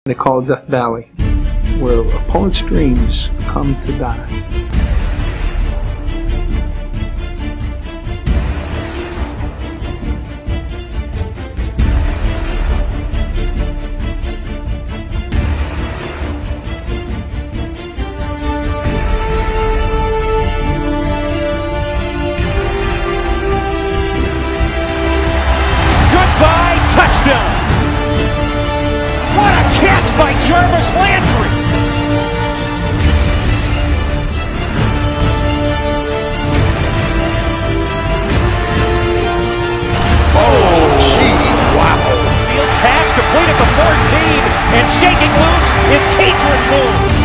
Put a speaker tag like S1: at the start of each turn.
S1: They call it Death Valley, where opponents' dreams come to die.
S2: Goodbye, touchdown! What a catch by Jarvis Landry! Oh, gee, wow! Field pass complete at the 14, and shaking loose is Cadron Moon.